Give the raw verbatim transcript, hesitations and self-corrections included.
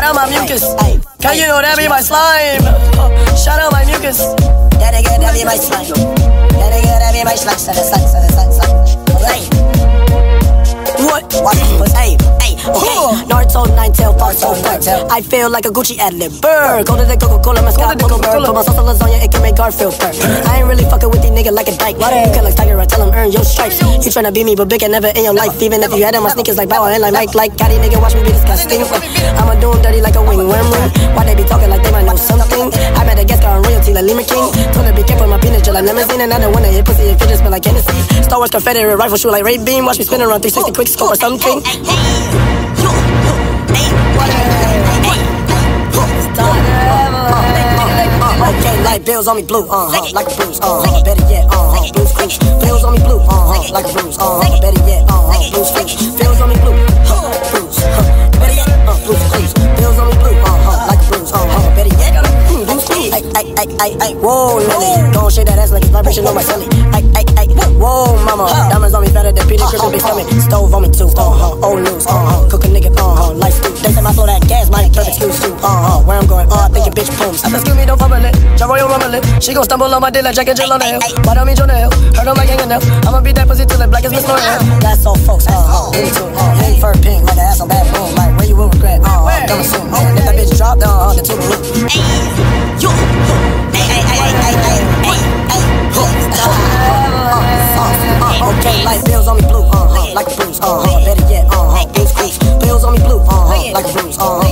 Shout out my mucus. Cause you know that be my slime. Shout out my mucus. That nigga, that be my slime. That nigga, that be my slime. Slime, slime, slime, slime. Alright. What? What? Hey, hey, okay. Naruto, nine tail, Naruto, nine tail. I feel like a Gucci ad-lib. Burr. Go to the Coca-Cola, mascot, Coca-Cola. Put my sauce on lasagna, it can make Garfield purr. I ain't really fucking with these niggas like a dyke. You can like Tiger, I tell him earn your stripes. You tryna be me, but big and never in your life. Even if you had on my sneakers like Bow and like Mike, like Gotti, nigga, watch me be disgusting. I'ma do him dirty like a wing worm ring. Why they be talking like they might know something? I met a guest on royalty like Lima King. Told her be careful, my penis just like limousine. And I don't wanna hit pussy if it just smell like Hennessy. Star Wars Confederate rifle shoot like Ray Beam. Watch me spin around three sixty quick scope or something. Okay, like bills on me blue, uh huh, like a bruise, uh huh, better yet, uh huh, blues cruise. Bills on me blue, uh huh, like a bruise, uh huh, better yet, uh huh, blues cruise. Bills on me blue, huh, bruise, huh, better yet, uh blues cruise. Bills on me blue, uh huh, like a bruise, uh huh, better yet, mm, blues cruise. Ay, ay, ay, ay, ay, whoa, Nelly, don't shake that ass like it's vibration on my celly. Ay, ay, ay, whoa, mama, diamonds on me fatter than Peter Griffin, big stomach. Stove on me too, uh huh, old news, uh huh, cook a nigga, uh huh, like stew. They say my flow that gas, my perfect excuse too, uh huh, where I'm going, uh, think your bitch pooms. Excuse me, don't fumble it. Royal rumble it. She gon' stumble on my dick like Jack and Jill on the hill. Why don't me Jonah Hill? Heard on my gang enough. I'ma beat that pussy till it black as Miss L'Oreal. That's all folks, uh huh, into it, uh, pink fur pink, like the ass on bad boom, like where you will regret, uh huh, coming soon, uh, if that bitch drop down, uh, the two blue. Ay, yo, ay, ay, ay, ay, ay, ay, ay, ay, okay, like bills on me blue, uh huh, like a bruise, uh huh, better yet, uh huh, blues cruise. Bills on me blue, uh huh, like a bruise, uh huh.